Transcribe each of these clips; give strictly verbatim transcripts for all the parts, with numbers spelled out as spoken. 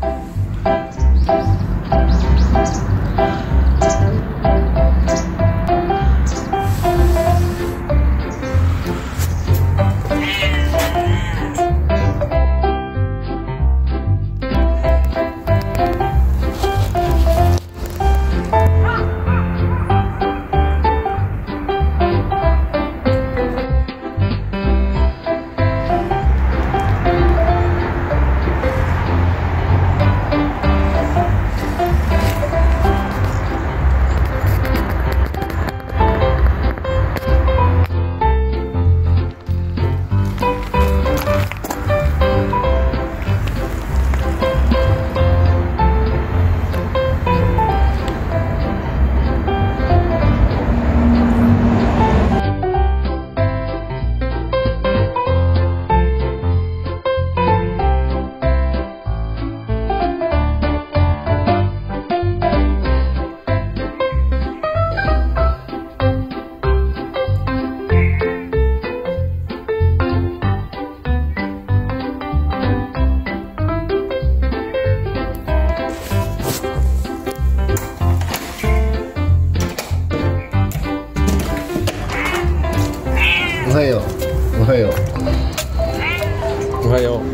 おはよう。おはよう。おはよう。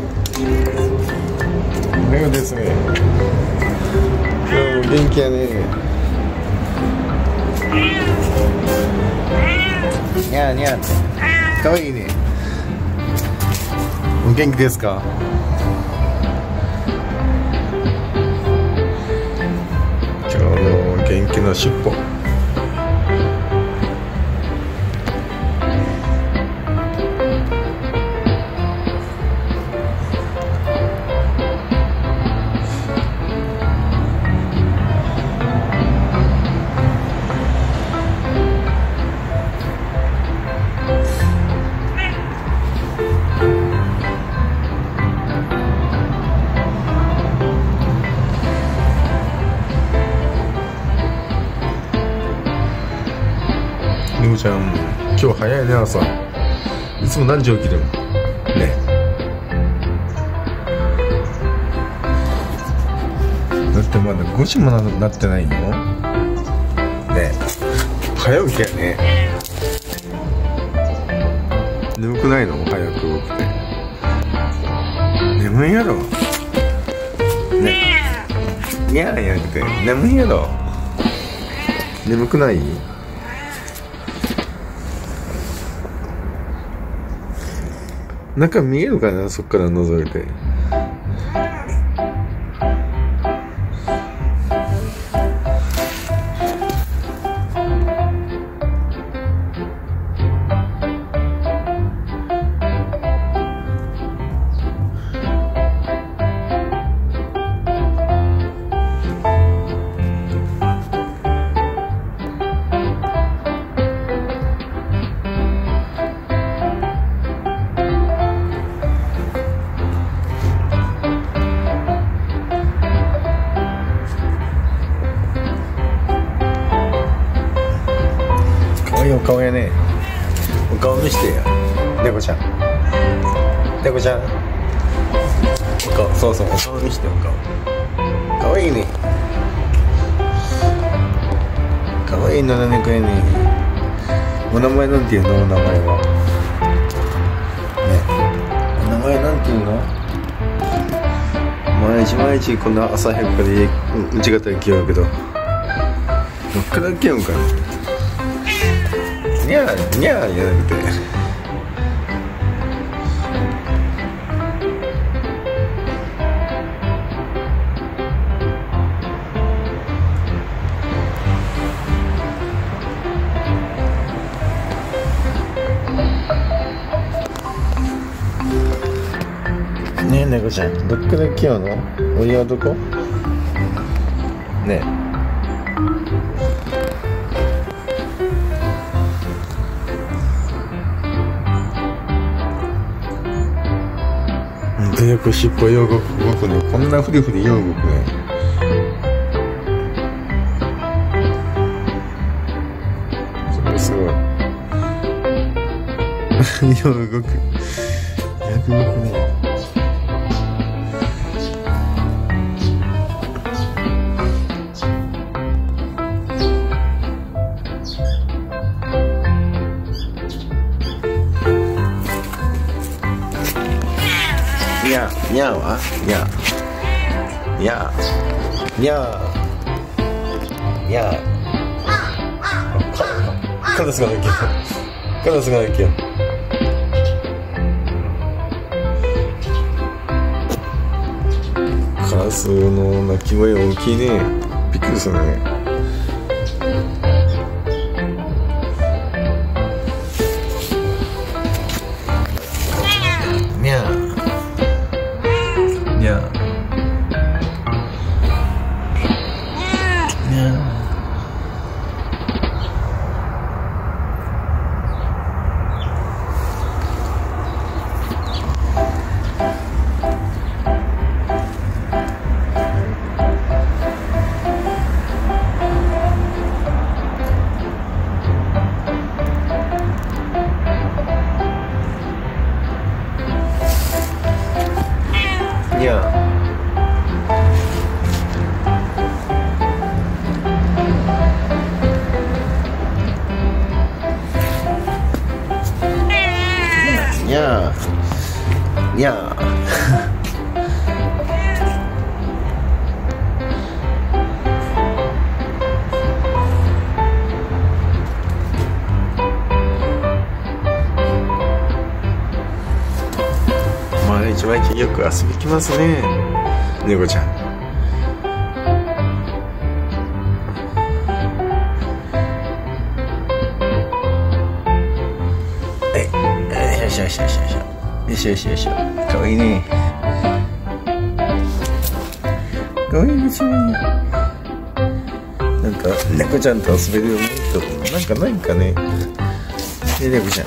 おはようですね。今日も元気やね。にゃーにゃーって。かわいいね。お元気ですか？今日の元気の尻尾。りむちゃん、今日早いね、朝。いつも何時起きるの？ね。だってまだごじも な, なってないの？ね。早起きやね。眠くないの？早く起きて。眠いやろ。ね。にゃーやなくて、眠いやろ。眠くない？中見えるかな、そっから覗いて。お顔やね。お顔見してや。デコちゃん。デコちゃん。お顔、そうそう、お顔見して、お顔。かわいいね。かわいいのだね、これね。お名前なんていうの？お名前は。ね。お名前なんていうの？毎日毎日こんな朝早くから家、うち方行きようけど。どっから来よんかな。にゃーにゃーやなくて。ねえ猫ちゃん、どっから来ようの？お家はどこ？ねえ。よく尻尾よく動くね。こんなフリフリよく動くね。それすごい。よく動く。よく動くね。 はにゃにゃにゃにゃカラスが鳴きよカラスが鳴きよカラスの鳴き声大きいね。びっくりするね。にゃにゃにゃにゃにゃにゃ毎日毎日よく遊び来ますね、猫ちゃん。はいよしよしよしよしよしよしよしよかわいいね。かわいいですね。なんか猫ちゃんと遊べるようにとなんかないんかね。ね猫ちゃん。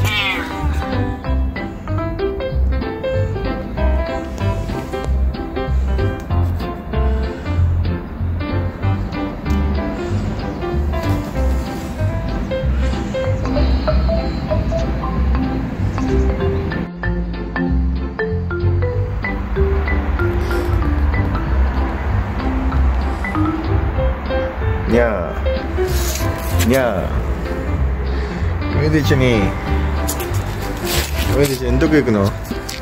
にゃーにゃーウエデちゃんにウエデちゃんどこ行くの？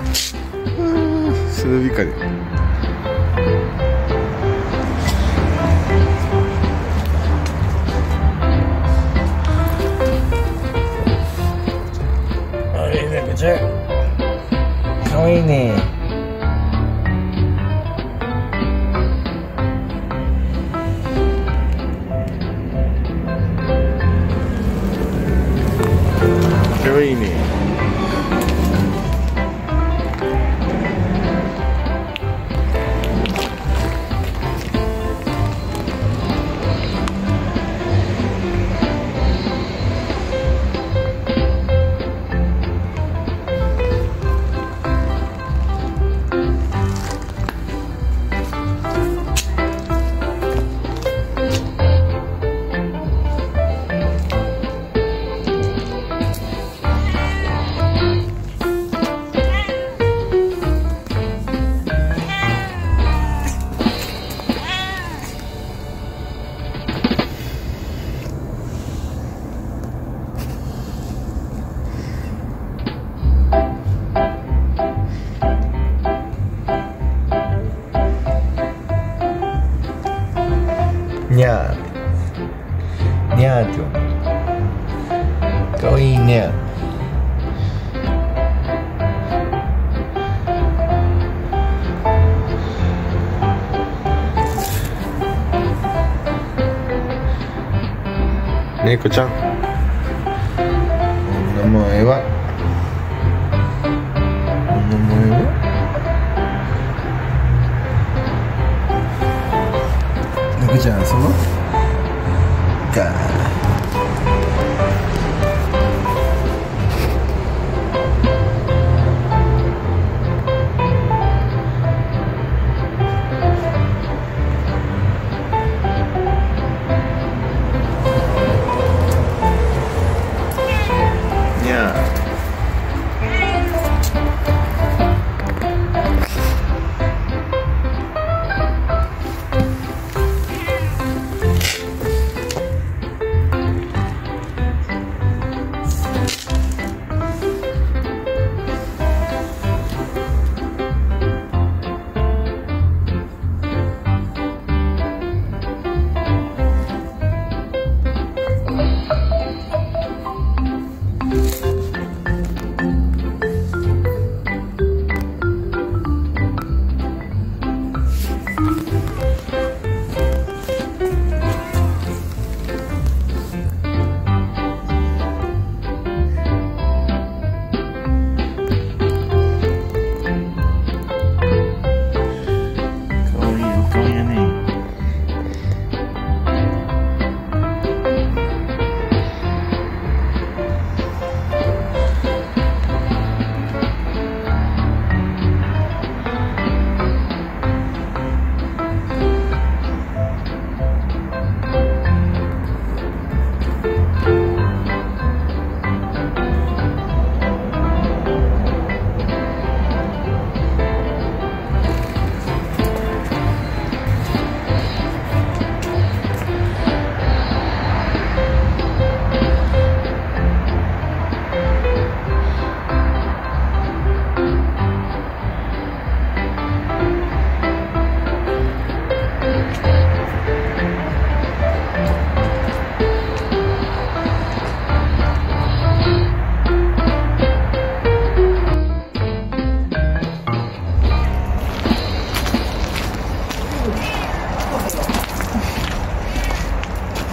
スルビカであれ猫ちゃんかわいいね。かわいいね。にゃーにゃーってかわいいね。猫ちゃんお名前はお名前は猫ちゃんそのかにゃー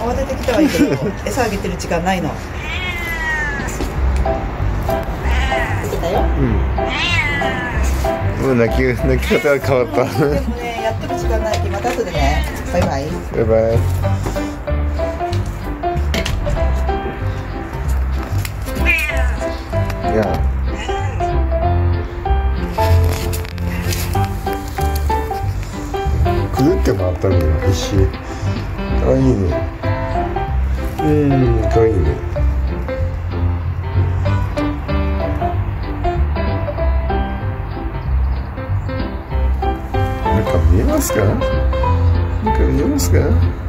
慌ててきたはいいけど餌あげてる時間ないの。出てたよ。 うん。もう泣き泣き方が変わった。 でもね、やってる時間ないけどまた後でね。バイバイ。 バイバイ。いや。くるって回ったのよ、必死。かわいいね。うん、かわいいね。なんか見えますか？なんか見えますか？